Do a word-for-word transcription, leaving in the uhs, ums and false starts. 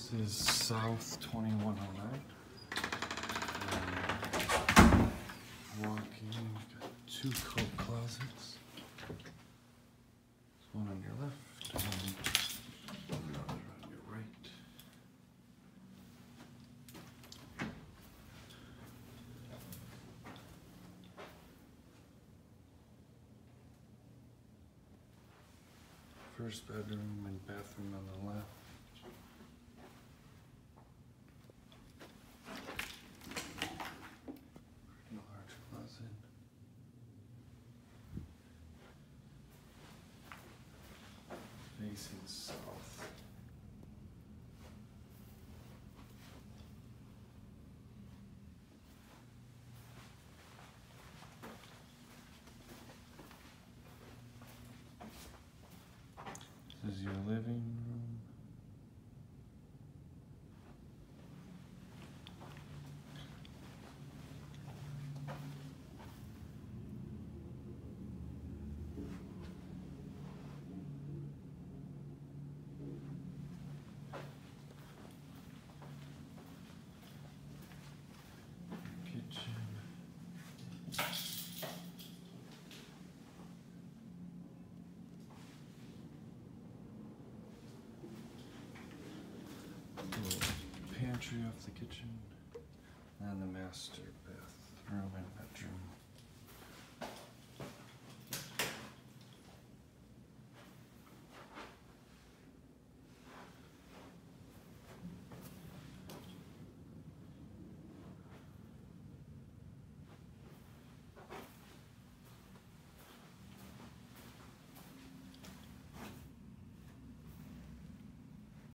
This is South twenty-one oh nine. Walking, you've got two coat closets. There's one on your left and another on your right. First bedroom and bathroom on the left. Large closet. Facing south. This is your living room. Kitchen. Little pantry off the kitchen, and the master bathroom and bedroom.